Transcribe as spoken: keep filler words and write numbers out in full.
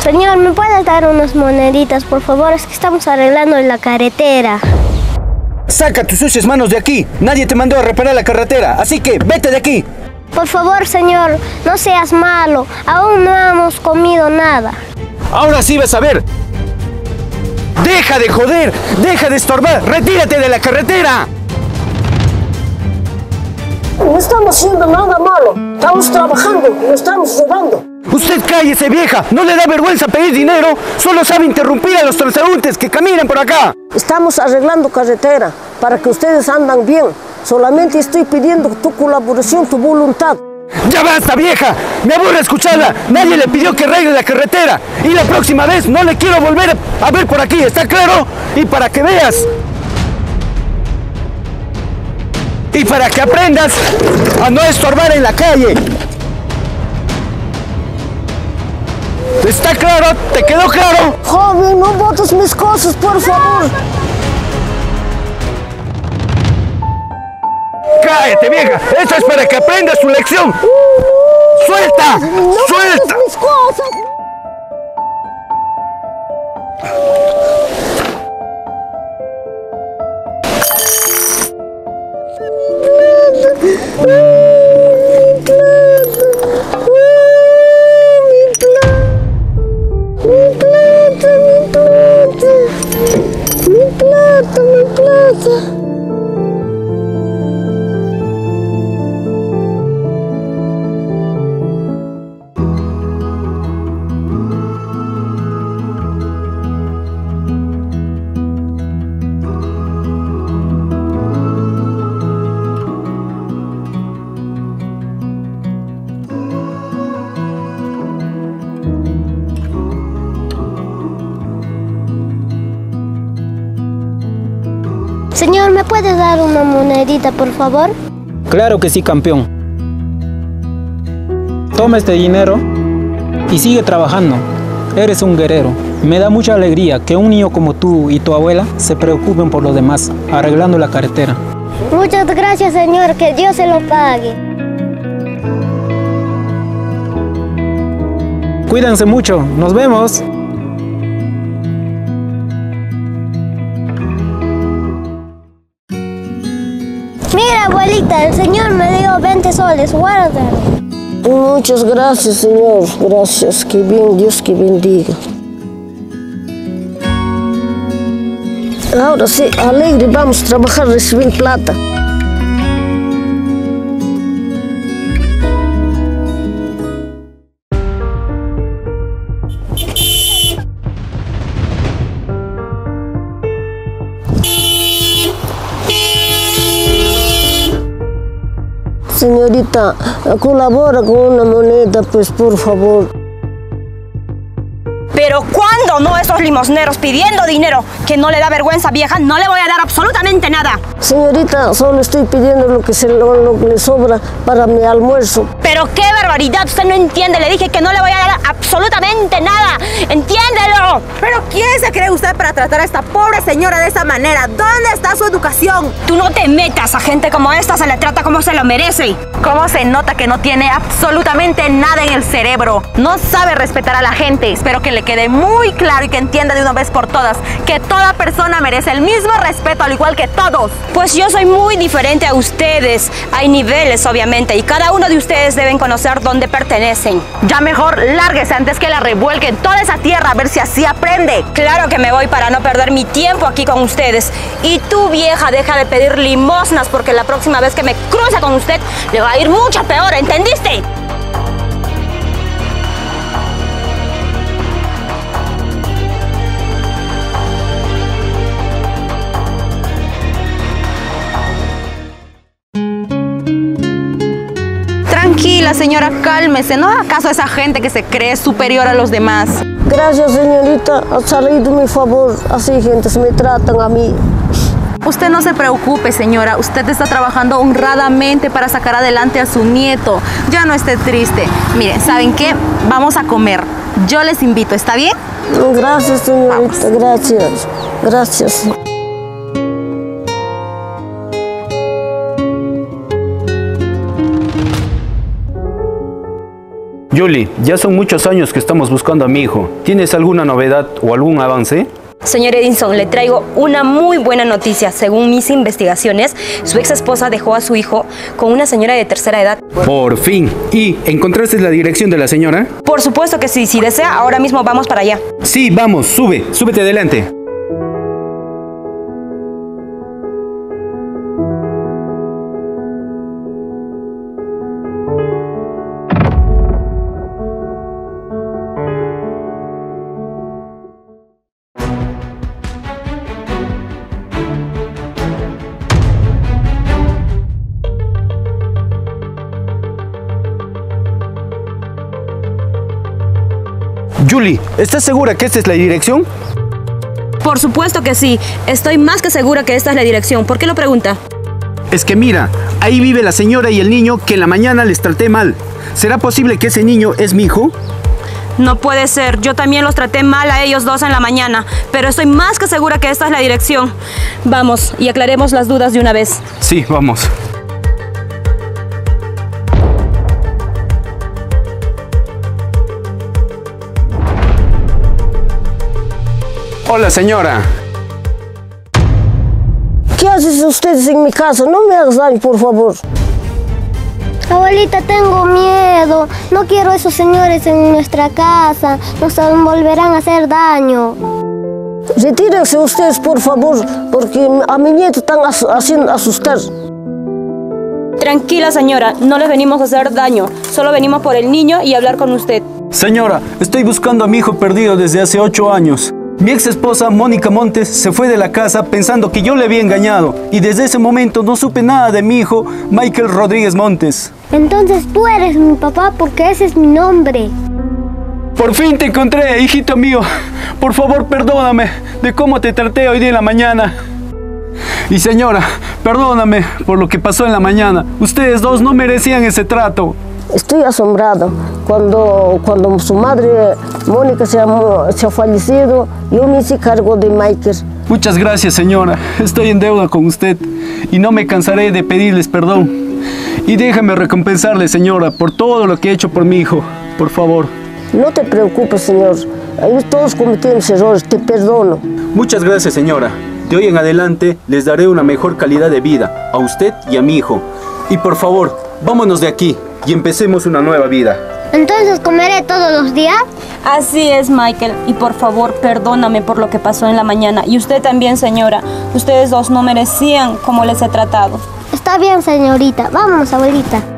Señor, ¿me puede dar unas moneditas, por favor? Es que estamos arreglando la carretera. Saca tus sucias manos de aquí. Nadie te mandó a reparar la carretera, así que vete de aquí. Por favor, señor, no seas malo. Aún no hemos comido nada. Ahora sí vas a ver. ¡Deja de joder! ¡Deja de estorbar! ¡Retírate de la carretera! No estamos haciendo nada malo. Estamos trabajando, no estamos robando. Usted cállese, vieja. ¿No le da vergüenza pedir dinero? Solo sabe interrumpir a los transeúntes que caminan por acá. Estamos arreglando carretera para que ustedes andan bien. Solamente estoy pidiendo tu colaboración, tu voluntad. ¡Ya basta, vieja! ¡Me aburre escucharla! Nadie le pidió que arregle la carretera. Y la próxima vez no le quiero volver a ver por aquí, ¿está claro? Y para que veas. Y para que aprendas a no estorbar en la calle. ¿Está claro? ¿Te quedó claro? Joven, no botes mis cosas, por favor. ¡Cállate, vieja! ¡Eso es para que aprendas tu lección! ¡Suelta! No ¡Suelta! mis cosas. Mi plata, mi plata, mi plata, mi plata. Señor, ¿me puede dar una monedita, por favor? Claro que sí, campeón. Toma este dinero y sigue trabajando. Eres un guerrero. Me da mucha alegría que un niño como tú y tu abuela se preocupen por los demás, arreglando la carretera. Muchas gracias, señor. Que Dios se lo pague. Cuídense mucho. Nos vemos. Mira, abuelita, el señor me dio veinte soles. Guárdalo. Muchas gracias, Señor. Gracias. Que bien, Dios que bendiga. Ahora sí, alegre, vamos a trabajar, recibir plata. Señorita, colabora con una moneda, pues, por favor. ¿Pero cuándo no esos limosneros pidiendo dinero? Que no le da vergüenza, vieja, no le voy a dar absolutamente nada. Señorita, solo estoy pidiendo lo que, se, lo, lo que le sobra para mi almuerzo. Pero qué barbaridad, usted no entiende, le dije que no le voy a dar absolutamente nada. ¡Entiéndelo! ¿Pero quién se cree usted para tratar a esta pobre señora de esa manera? ¿Dónde está su educación? Tú no te metas, a gente como esta se le trata como se lo merece. ¿Cómo se nota que no tiene absolutamente nada en el cerebro? No sabe respetar a la gente. Espero que le quede muy claro y que entienda de una vez por todas que toda persona merece el mismo respeto, al igual que todos. Pues yo soy muy diferente a ustedes. Hay niveles, obviamente, y cada uno de ustedes deben conocer dónde pertenecen. Ya mejor lárguese antes que la revuelquen toda esa tierra, a ver si así aprende. Claro que me voy para no perder mi tiempo aquí con ustedes. Y tú, vieja, deja de pedir limosnas, porque la próxima vez que me cruce con usted le va a ir mucho peor, ¿entendiste? Tranquila, señora, cálmese. ¿No haga caso a esa gente que se cree superior a los demás? Gracias, señorita. Ha salido mi favor. Así gentes me tratan a mí. Usted no se preocupe, señora. Usted está trabajando honradamente para sacar adelante a su nieto. Ya no esté triste. Miren, ¿saben qué? Vamos a comer. Yo les invito, ¿está bien? Gracias, señorita. Vamos. Gracias. Gracias. Julie, ya son muchos años que estamos buscando a mi hijo. ¿Tienes alguna novedad o algún avance? Señor Edinson, le traigo una muy buena noticia. Según mis investigaciones, su ex esposa dejó a su hijo con una señora de tercera edad. Por fin. ¿Y encontraste la dirección de la señora? Por supuesto que sí. Si desea, ahora mismo vamos para allá. Sí, vamos, sube, súbete adelante. Julie, ¿estás segura que esta es la dirección? Por supuesto que sí. Estoy más que segura que esta es la dirección. ¿Por qué lo pregunta? Es que mira, ahí vive la señora y el niño que en la mañana les traté mal. ¿Será posible que ese niño es mi hijo? No puede ser. Yo también los traté mal a ellos dos en la mañana. Pero estoy más que segura que esta es la dirección. Vamos y aclaremos las dudas de una vez. Sí, vamos. Hola, señora. ¿Qué hacen ustedes en mi casa? No me hagas daño, por favor. Abuelita, tengo miedo. No quiero a esos señores en nuestra casa. Nos volverán a hacer daño. Retírense ustedes, por favor, porque a mi nieto están as- haciendo asustar. Tranquila, señora. No les venimos a hacer daño. Solo venimos por el niño y hablar con usted. Señora, estoy buscando a mi hijo perdido desde hace ocho años. Mi ex esposa, Mónica Montes, se fue de la casa pensando que yo le había engañado. Y desde ese momento no supe nada de mi hijo, Michael Rodríguez Montes. Entonces tú eres mi papá porque ese es mi nombre. Por fin te encontré, hijito mío. Por favor, perdóname de cómo te traté hoy día en la mañana. Y señora, perdóname por lo que pasó en la mañana. Ustedes dos no merecían ese trato. Estoy asombrado. Cuando, cuando su madre, Mónica, se ha, se ha fallecido, yo me hice cargo de Michael. Muchas gracias, señora. Estoy en deuda con usted y no me cansaré de pedirles perdón. Y déjame recompensarle, señora, por todo lo que he hecho por mi hijo. Por favor. No te preocupes, señor. Ellos todos cometieron errores, te perdono. Muchas gracias, señora. De hoy en adelante les daré una mejor calidad de vida a usted y a mi hijo. Y por favor, vámonos de aquí y empecemos una nueva vida. Entonces comeré todos los días. Así es, Michael. Y por favor, perdóname por lo que pasó en la mañana. Y usted también, señora. Ustedes dos no merecían como les he tratado. Está bien, señorita. Vámonos, abuelita.